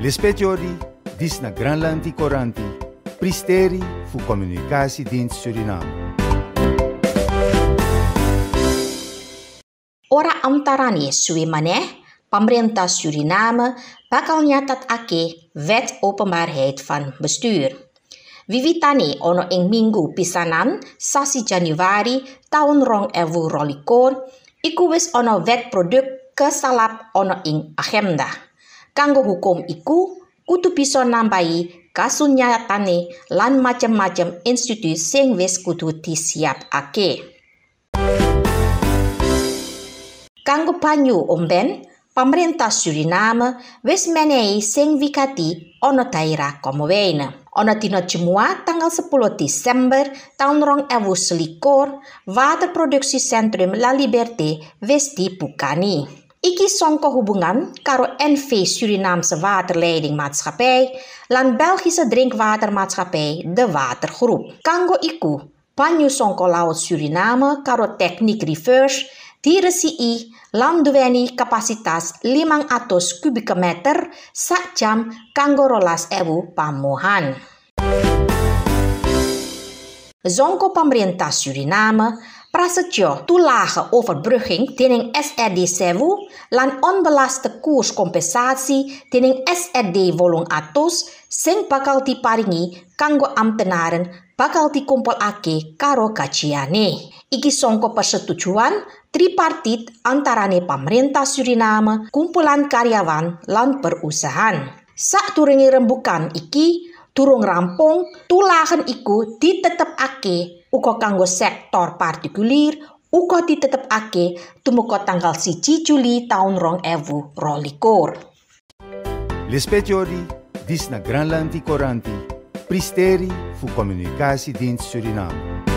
Lispetiori, dis na Granlandi Coranti, Pristeri fu Communicatiedienst Suriname. Ora amtarani suwe maneh, pemerintah Suriname bakal nyatat ake wet openbaarheid van bestuur. Wiwitane ono ing minggu pisanan sasi Januari tahun 2022 iku wis ono wet produk kesalap ono ing agenda. Kanggo hukum iku kudu bisa nambahi kasunyatane lan macem-macem institusi sing wis kudu disiapake. Kanggo banyu omben, pemerintah Suriname wis menehi sing wigati ono daerah Kommerwijne. Ono dina Jumat tanggal 10 Desember tahun 2021, waterproduksi sentrum La Liberté wis dibukani. Iki songko hubungan karo NV Surinaamse Waterleidingmaatschappij lan Belgische Drinkwatermaatschappij De Watergroep. Kanggo iku, banyu songko laut Suriname karo teknik reverse diresiki lan duweni kapasitas 500 kubieke meter sak jam kanggo 12.000 pamohan. Songko pemerintah Suriname prasetyo toelage overbrugging dening SRD Sewu lan onbelaste koerskompensasie dening SRD Wolong Atos sing bakal diparingi kanggo amptenaren bakal dikumpulake karo gajiane. Iki songko persetujuan tripartit antarane pemerintah Suriname, kumpulan karyawan lan perusahaan. Sakdurunge rembukan iki durung rampung, tulagen iku ditetepake uga kanggo sektor partikulir, uga ditetepake dumuga tanggal 1 Juli tahun 2022. Lispetiori, dis na Granlandi Coranti, Pristeri fu Communicatiedienst Suriname.